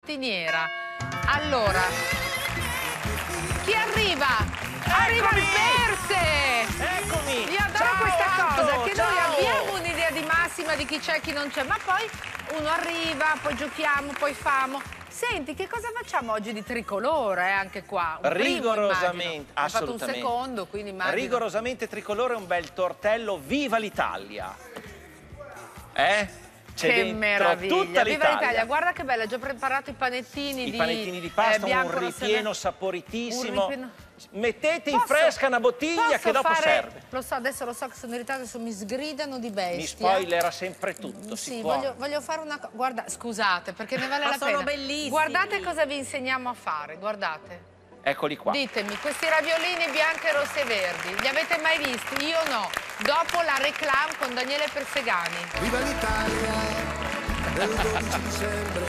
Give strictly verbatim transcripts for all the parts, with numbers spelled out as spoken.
mattiniera. Allora, chi arriva? Arriva il Perse! Eccomi! Io adoro Ciao, questa Anto, cosa, che ciao. noi abbiamo un'idea di massima di chi c'è e chi non c'è, ma poi uno arriva, poi giochiamo, poi famo. Senti, che cosa facciamo oggi di tricolore, eh, anche qua? Un Rigorosamente, primo, assolutamente. Hai fatto un secondo, quindi immagino. Rigorosamente tricolore, un bel tortello, viva l'Italia! Eh? Che meraviglia! Tutta Viva l'Italia! Guarda che bello, ho già preparato i panettini I di panettini di pasta, eh, un ripieno saporitissimo. Un ripieno... Mettete in Posso, fresca una bottiglia che dopo fare... serve. Lo so, adesso lo so che sono in ritardo, adesso mi sgridano di bestia. Mi spoilera sempre tutto, sì, si può. Voglio, voglio fare una cosa. Guarda, scusate, perché ne vale Ma la sono pena. bellissimi. Guardate cosa vi insegniamo a fare, guardate. Eccoli qua. Ditemi, questi raviolini bianchi, rossi e verdi, li avete mai visti? Io no. Dopo la reclame con Daniele Persegani. Viva l'Italia, del dodici dicembre,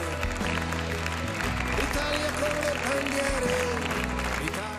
Italia con le bandiere, Italia.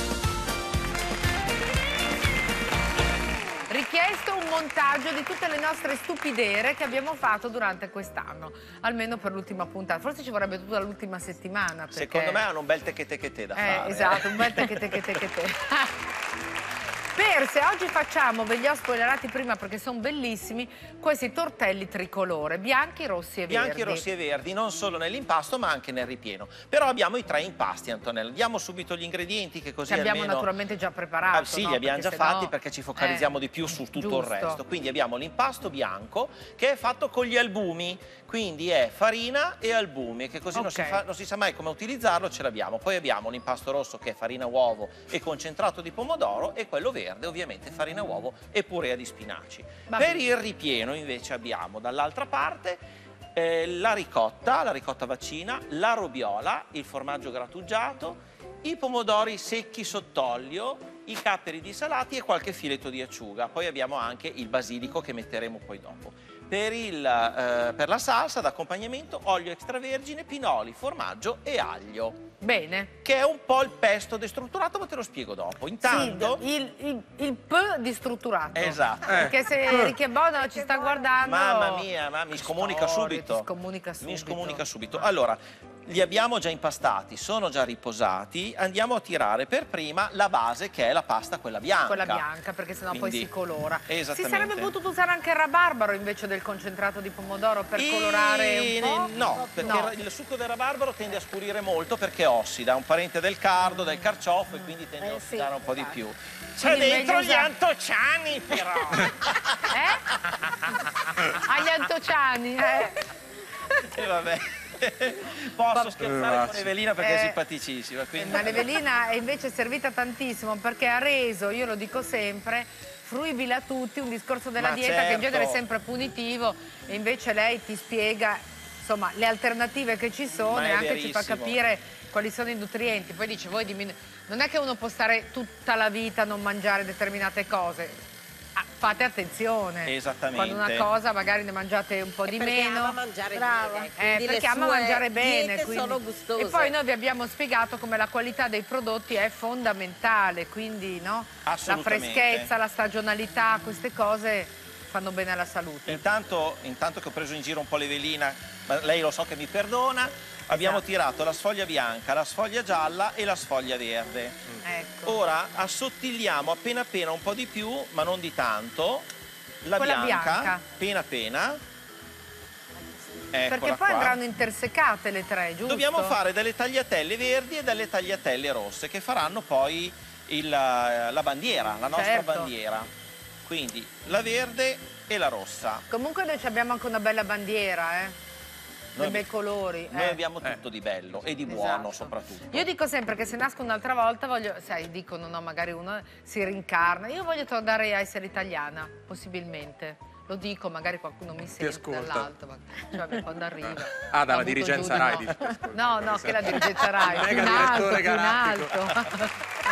Richiesto un montaggio di tutte le nostre stupidere che abbiamo fatto durante quest'anno, almeno per l'ultima puntata. Forse ci vorrebbe tutta l'ultima settimana. Perché... Secondo me hanno un bel teche teche te da eh, fare. Esatto, un bel teche teche teche te. Perse, oggi facciamo, ve li ho spoilerati prima perché sono bellissimi, questi tortelli tricolore, bianchi, rossi e verdi. Bianchi, rossi e verdi, non solo nell'impasto ma anche nel ripieno. Però abbiamo i tre impasti, Antonella. Diamo subito gli ingredienti che così Che abbiamo almeno... naturalmente già preparato. Ah, sì, no? li abbiamo Perché già sennò... fatti perché ci focalizziamo eh, di più su tutto giusto. il resto. Quindi abbiamo l'impasto bianco che è fatto con gli albumi, quindi è farina e albumi, che così okay. non, si fa, non si sa mai come utilizzarlo, ce l'abbiamo. Poi abbiamo l'impasto rosso che è farina, uovo e concentrato di pomodoro, e quello verde ovviamente farina, uovo e purea di spinaci. Va per bene. il ripieno invece abbiamo dall'altra parte eh, la ricotta, la ricotta vaccina, la robiola, il formaggio grattugiato, i pomodori secchi sott'olio, i capperi dissalati e qualche filetto di acciuga. Poi abbiamo anche il basilico che metteremo poi dopo. Per, il, eh, per la salsa d'accompagnamento olio extravergine, pinoli, formaggio e aglio. Bene. Che è un po' il pesto destrutturato, ma te lo spiego dopo. Intanto... Sì, il, il, il P distrutturato. Esatto. Perché se Enrique Bono ci sta guardando... Mamma mia, ma mi scomunica storie, subito. ti scomunica subito. Mi scomunica subito. Allora, li abbiamo già impastati, sono già riposati. Andiamo a tirare per prima la base, che è la pasta quella bianca. Quella bianca, perché sennò Quindi, poi si colora. Esattamente. Si sarebbe potuto usare anche il rabarbaro invece del concentrato di pomodoro per E... colorare un po'? No, perché no. il succo del rabarbaro tende a scurire molto perché ossida, è un parente del cardo, del carciofo, e quindi tende a Eh, ossidare sì, un po' di infatti. più. C'è Quindi dentro meglio gli usare- antociani però. Eh? Agli antociani, eh? E vabbè. Posso scherzare con Evelina perché Eh, è simpaticissima. Quindi... Ma l'Evelina è invece servita tantissimo perché ha reso, io lo dico sempre, fruibile a tutti un discorso della Ma dieta che in genere è certo. sempre punitivo, e invece lei ti spiega insomma le alternative che ci sono Ma e è anche ci fa verissimo. capire quali sono i nutrienti. Poi dice, voi diminu- non è che uno può stare tutta la vita a non mangiare determinate cose. Ah, fate attenzione. Esattamente. Quando una cosa magari ne mangiate un po' di perché meno. ama mangiare Brava. bene, Eh, quindi perché le ama sue mangiare bene. diete Quindi... sono gustose. E poi noi vi abbiamo spiegato come la qualità dei prodotti è fondamentale, quindi no? La Assolutamente. freschezza, la stagionalità, queste cose fanno bene alla salute. Intanto, intanto che ho preso in giro un po' l'Evelina, ma lei lo so che mi perdona, abbiamo Esatto. tirato la sfoglia bianca, la sfoglia gialla e la sfoglia verde. Ecco. Ora assottigliamo appena appena un po' di più, ma non di tanto, la Quella bianca, bianca. appena appena. Perché Eccola poi qua. andranno intersecate le tre, giusto? Dobbiamo fare delle tagliatelle verdi e delle tagliatelle rosse che faranno poi il, la bandiera, la nostra Certo. bandiera. Quindi la verde e la rossa. Comunque noi ci abbiamo anche una bella bandiera, eh? Dei Noi- bei colori. Noi eh. abbiamo tutto di bello e di buono Esatto. soprattutto. Io dico sempre che se nasco un'altra volta voglio, sai, dicono no, magari uno si rincarna. Io voglio tornare a essere italiana, possibilmente. Lo dico, magari qualcuno mi sente ascolta. dall'alto, ma cioè, vabbè, quando arriva. Ah, dalla La butto dirigenza giù di Rai, no. dici, ascolta. No, no, che la dirigenza Rai, Il più mega in alto, direttore più in galattico. alto.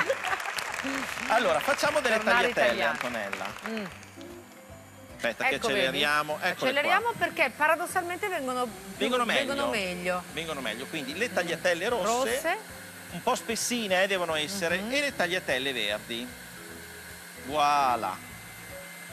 Allora, facciamo delle Tornare tagliatelle, italiana. Antonella. Mm. Aspetta che Ecco, acceleriamo. vedi? Eccole Acceleriamo qua. perché paradossalmente vengono, Vengono meglio. vengono meglio. Vengono meglio. Quindi le tagliatelle rosse, Rosse. un po' spessine eh, devono essere, Mhm. e le tagliatelle verdi. Voilà.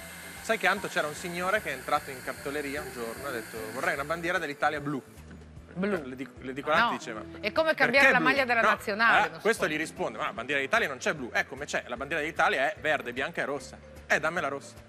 Sai che Anto c'era un signore che è entrato in cartoleria un giorno e ha detto vorrei una bandiera dell'Italia blu. Blu. Le, dico, le dico l'antice, No, ma... è come cambiare la blu? maglia della No, nazionale. eh, non questo si può. gli risponde, ma la bandiera d'Italia non c'è blu. Eh, come c'è? La bandiera d'Italia è verde, bianca e rossa. Eh, dammi la rossa.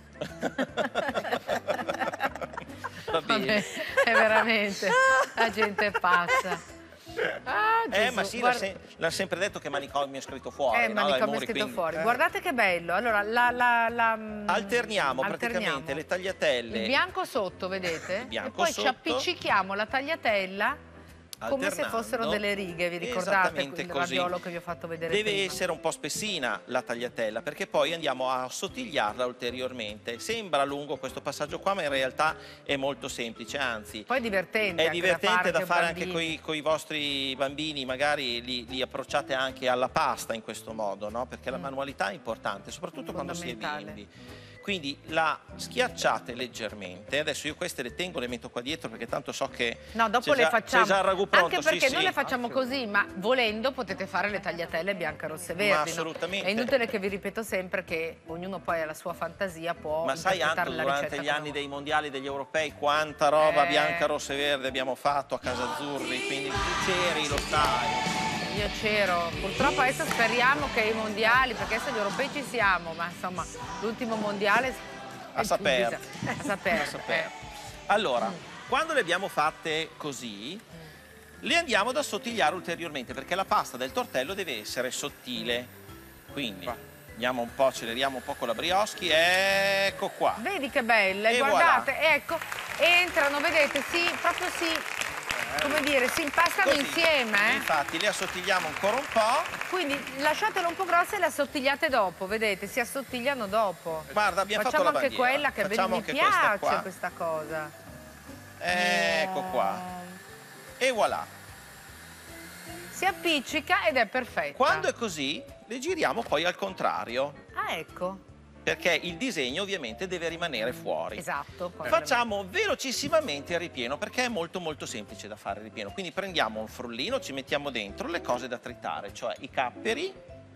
Va bene. Vabbè, è veramente, la gente è pazza. Ah, Eh, Gesù, ma sì, guarda- l'ha se- l'ha sempre detto che manicomio è scritto fuori, Eh, no, dai manicomio muri, scritto quindi- fuori. eh. Guardate che bello. Allora, la, la, la, mm, Alterniamo, alterniamo. praticamente le tagliatelle. Il bianco sotto, vedete? Il bianco e poi sotto. ci appiccichiamo la tagliatella come se alternando. fossero delle righe, vi ricordate Esattamente il così. raviolo che vi ho fatto vedere Deve prima? essere un po' spessina la tagliatella, perché poi andiamo a sottigliarla ulteriormente. Sembra lungo questo passaggio qua, ma in realtà è molto semplice, anzi Poi è divertente. è anche divertente da fare anche bambini. con i vostri bambini, magari li, li approcciate anche alla pasta in questo modo, no? Perché la Mm. manualità è importante, soprattutto quando si è Fondamentale. bimbi. Quindi la schiacciate leggermente. Adesso io queste le tengo, le metto qua dietro perché tanto so che No, dopo c'è le già- facciamo. c'è già il ragù pronto. Anche perché sì, noi sì. le facciamo così, ma volendo potete fare le tagliatelle bianche, rosse e verdi. no? assolutamente. È inutile che vi ripeto sempre che ognuno poi ha la sua fantasia, può Ma sai interpretare Anto, la durante ricetta gli come anni vuole. dei mondiali degli europei quanta roba Eh. bianca, rossa e verde abbiamo fatto a Casa Azzurri, quindi tu c'eri, lo sai. Io c'ero. Purtroppo adesso speriamo che i mondiali, perché adesso gli europei ci siamo, ma insomma l'ultimo mondiale A saper. A saper. A saper. eh. Allora, Mm. quando le abbiamo fatte così, le andiamo ad assottigliare ulteriormente perché la pasta del tortello deve essere sottile. Quindi Va. andiamo un po', acceleriamo un po' con la brioschi, ecco qua. Vedi che belle, E guardate, ecco, entrano, vedete, si, proprio si, come dire, si impastano Così. insieme, eh? Infatti le assottigliamo ancora un po'. Quindi lasciatelo un po' grosse e le assottigliate dopo, vedete, si assottigliano dopo. Guarda, abbiamo Facciamo fatto la anche bandiera. quella che vedi, Facciamo mi anche questa piace qua. questa cosa. Ecco qua. E voilà. Si appiccica ed è perfetta. Quando è così, le giriamo poi al contrario, Ah, ecco, perché il disegno ovviamente deve rimanere fuori. esatto. poi Facciamo velocissimamente il ripieno perché è molto molto semplice da fare il ripieno. Quindi prendiamo un frullino, ci mettiamo dentro le cose da tritare, cioè i capperi,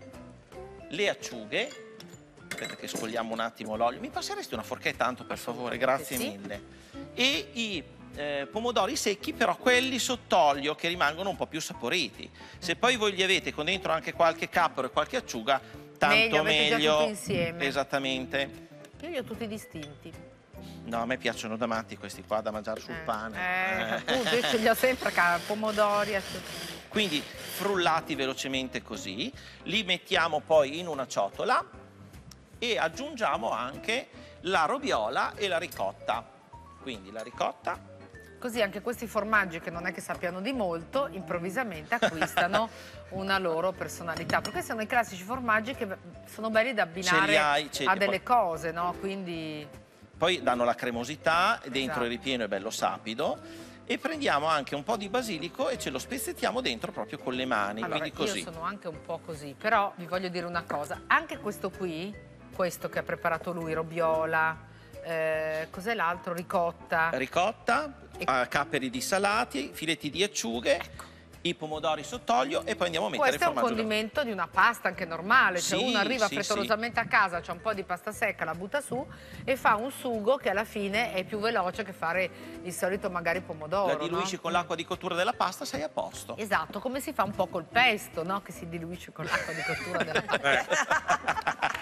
le acciughe. Aspetta che scogliamo un attimo l'olio. Mi passeresti una forchetta tanto per favore, grazie sì. mille. E i eh, pomodori secchi, però quelli sott'olio che rimangono un po' più saporiti. Se poi voi li avete con dentro anche qualche cappero e qualche acciuga, tanto Meglio, avete già meglio. tutto insieme. Esattamente. Io li ho tutti distinti. No, a me piacciono da matti questi qua da mangiare sul Eh, pane. Eh, Eh. appunto, io ce li ho sempre a casa, pomodori. assolut- Quindi frullati velocemente così, li mettiamo poi in una ciotola e aggiungiamo anche la robiola e la ricotta. Quindi la ricotta, Così anche questi formaggi che non è che sappiano di molto, improvvisamente acquistano una loro personalità. Perché sono i classici formaggi che sono belli da abbinare Ce li hai, ce li- a delle cose, no? Quindi poi danno la cremosità, dentro Esatto. il ripieno è bello sapido. E prendiamo anche un po' di basilico e ce lo spezzettiamo dentro proprio con le mani, allora, quindi così. io sono anche un po' così, però vi voglio dire una cosa. Anche questo qui, questo che ha preparato lui, robiola, eh, cos'è l'altro? Ricotta. Ricotta, E- eh, capperi dissalati, filetti di acciughe, i pomodori sott'olio e poi andiamo a mettere Questo è il un formaggio. condimento di una pasta anche normale, cioè Sì, uno arriva sì, frettolosamente a casa, c'è un po' di pasta secca, la butta su e fa un sugo che alla fine è più veloce che fare il solito magari pomodoro. La diluisci no? con l'acqua di cottura della pasta, sei a posto. Esatto, come si fa un po' col pesto, no? Che si diluisce con l'acqua di cottura della pasta.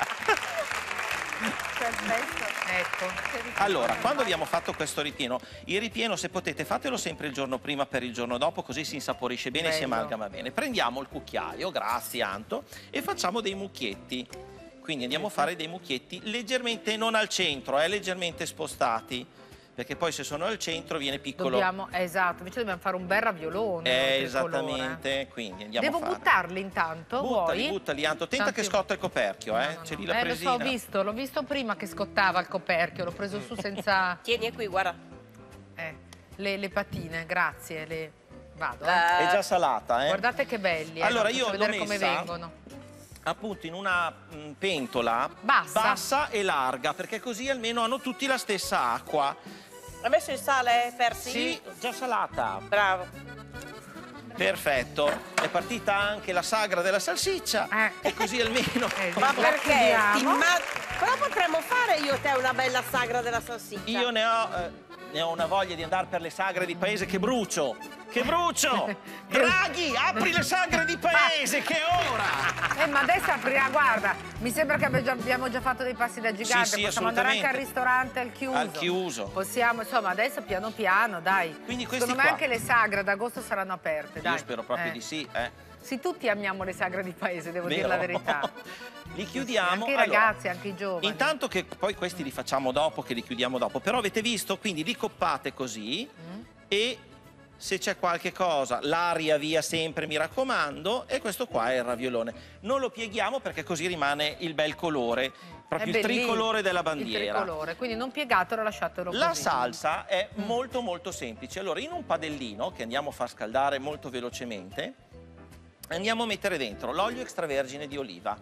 Perfetto. Ecco. Allora, quando abbiamo fatto questo ripieno, il ripieno se potete fatelo sempre il giorno prima per il giorno dopo, così si insaporisce bene e si Bello. amalgama bene. Prendiamo il cucchiaio, grazie Anto, e facciamo dei mucchietti. Quindi andiamo a fare dei mucchietti leggermente, non al centro, eh, leggermente spostati, perché poi se sono al centro viene piccolo. Dobbiamo, esatto, invece dobbiamo fare un bel raviolone. Eh, no, tricolore. esattamente, quindi andiamo Devo a fare. buttarli intanto, Buttali, vuoi? buttali, Anto. Tenta Tanti- che scotta il coperchio, eh. No, no, C'è no. lì la Eh, presina. lo so, ho visto, l'ho visto prima che scottava il coperchio, l'ho preso su senza Tieni qui, guarda. eh, le, le patine, grazie, le... vado. eh. Eh, È già salata, eh. Guardate che belli, eh, Allora, faccio io l'ho vedere come messa- vengono. appunto in una mh, pentola Bassa. e larga, perché così almeno hanno tutti la stessa acqua. ha messo il sale, Persi? Sì, già salata. Bravo. Perfetto. È partita anche la sagra della salsiccia Eh. e così almeno Eh, Ma La perché? chiudiamo. Ti ma- Però potremmo fare io e te una bella sagra della salsiccia. io ne ho, eh, ne ho una voglia di andare per le sagre di paese che brucio. Che brucio! Draghi, apri le sagre di paese, che ora! Eh, ma adesso aprirà, guarda, mi sembra che abbiamo già, abbiamo già fatto dei passi da gigante, Sì, sì, possiamo andare anche al assolutamente. ristorante al chiuso. Al chiuso. Possiamo, insomma, adesso piano piano, dai. Quindi questi Secondo me qua. anche le sagre ad agosto saranno aperte, dai. Io spero proprio Eh. di sì, eh. Sì, tutti amiamo le sagre di paese, devo dire Vero? la verità. Li chiudiamo. Anche i Allora, ragazzi, anche i giovani. Intanto che poi questi li facciamo dopo, che li chiudiamo dopo. Però avete visto, quindi li coppate così Mm. e se c'è qualche cosa, l'aria via sempre, mi raccomando, e questo qua è il raviolone. Non lo pieghiamo perché così rimane il bel colore, proprio È il belli- tricolore della Il bandiera. tricolore, quindi non piegatelo, lasciatelo La così. salsa è molto molto semplice. Allora, in un padellino che andiamo a far scaldare molto velocemente, andiamo a mettere dentro l'olio extravergine di oliva.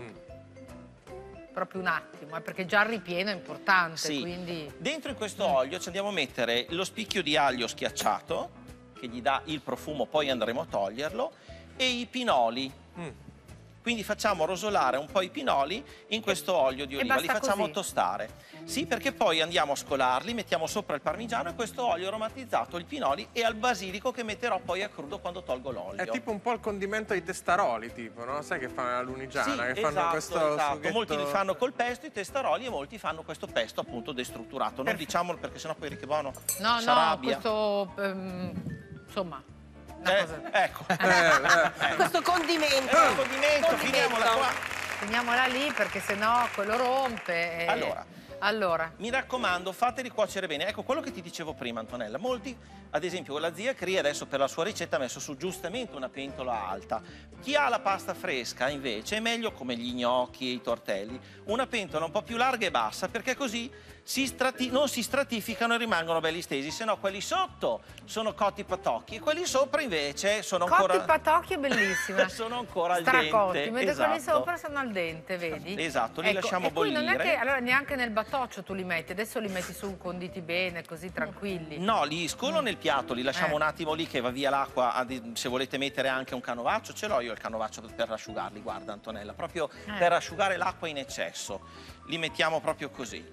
Proprio un attimo, eh, perché già il ripieno è importante, Sì. quindi... Dentro in questo olio ci andiamo a mettere lo spicchio di aglio schiacciato, che gli dà il profumo, poi andremo a toglierlo, e i pinoli. Quindi facciamo rosolare un po' i pinoli in questo olio di E oliva, li basta facciamo così? tostare. Sì, perché poi andiamo a scolarli, mettiamo sopra il parmigiano e questo olio aromatizzato, il pinoli e al basilico che metterò poi a crudo quando tolgo l'olio. È tipo un po' il condimento ai testaroli, tipo, no? Sai che fanno la lunigiana? Sì, che fanno esatto, questo esatto. sughetto- Molti li fanno col pesto, i testaroli, e molti fanno questo pesto appunto destrutturato. Non diciamolo perché sennò poi che buono No, si no, arrabbia. questo... ehm, insomma... Una Eh, cosa... ecco. Eh, eh. Questo condimento. Eh, condimento, finiamola qua. Finiamola lì perché sennò quello rompe. e- Allora. Allora, Mi raccomando, fateli cuocere bene. Ecco, quello che ti dicevo prima, Antonella. Molti, ad esempio, la zia Cri adesso per la sua ricetta ha messo su giustamente una pentola alta. Chi ha la pasta fresca, invece, è meglio, come gli gnocchi e i tortelli, una pentola un po' più larga e bassa, perché così si strati- non si stratificano e rimangono belli stesi, se no quelli sotto sono cotti patocchi e quelli sopra invece sono ancora... cotti patocchi è bellissima. sono ancora al Stracotti, dente. mentre quelli Esatto. sopra sono al dente, vedi? Esatto, li lasciamo e poi non è bollire. che allora neanche nel batoccio tu li metti, adesso li metti su conditi bene, così tranquilli. No, li scolo nel piatto, li lasciamo Eh. un attimo lì che va via l'acqua. ad- Se volete mettere anche un canovaccio, ce l'ho io il canovaccio per asciugarli, guarda Antonella, proprio Eh. per asciugare l'acqua in eccesso. Li mettiamo proprio così.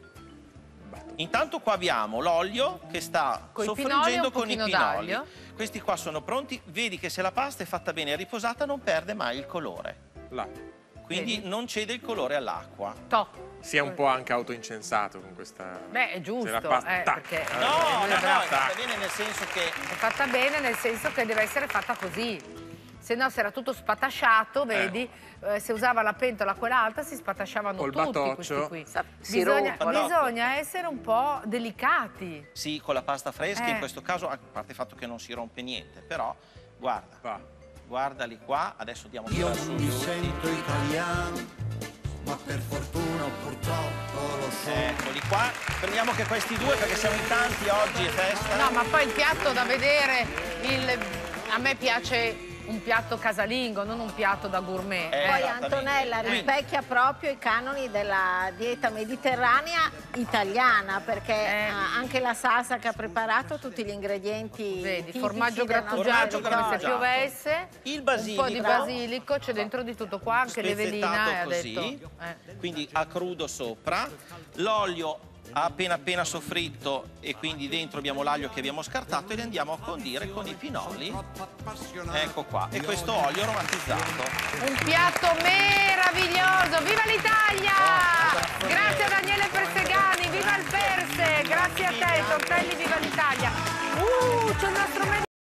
Intanto qua abbiamo l'olio che sta Coi pinoli e soffriggendo un con i pochino pinoli. d'aglio. Questi qua sono pronti. Vedi che se la pasta è fatta bene e riposata non perde mai il colore. Là. Quindi Vedi? non cede il colore all'acqua. To. Si è un po' anche autoincensato con questa... Beh, è giusto, Se la pasta- eh, tac. perché- Eh, No, no, no, è tac. fatta bene nel senso che... È fatta bene nel senso che deve essere fatta così. Se no, se era tutto spatasciato, vedi, eh, se usava la pentola quella alta si spatasciavano Col tutti batoccio. questi qui. Sa- si Bisogna, rompono. bisogna essere un po' delicati. Sì, con la pasta fresca, Eh. in questo caso, a parte il fatto che non si rompe niente, però guarda, Va. guardali qua, adesso diamo Io tira su non mi gli ultimi. sento italiano, ma per fortuna o purtroppo lo so. Eccoli qua, prendiamo che questi due perché siamo in tanti oggi, è festa. No, ma poi il piatto da vedere, il- a me piace un piatto casalingo, non un piatto da gourmet. Eh, Poi esattamente. Antonella Quindi- rispecchia proprio i canoni della dieta mediterranea italiana, perché Eh. eh, anche la salsa che ha preparato, tutti gli ingredienti Vedi, tipici formaggio del nostro grattugiato Formaggio come se territorio. piovesse, Il un basilico. po' di basilico, c'è dentro di tutto qua, anche l'Evelina Spezzettato ha così, detto. eh. quindi a crudo sopra, l'olio appena appena soffritto e quindi dentro abbiamo l'aglio che abbiamo scartato e li andiamo a condire con i pinoli. Ecco qua, e questo olio aromatizzato. Un piatto meraviglioso! Viva l'Italia! Grazie a Daniele Persegani, viva il Perse! Grazie a te, Tortelli, viva l'Italia! Uh, c'è il nostro menù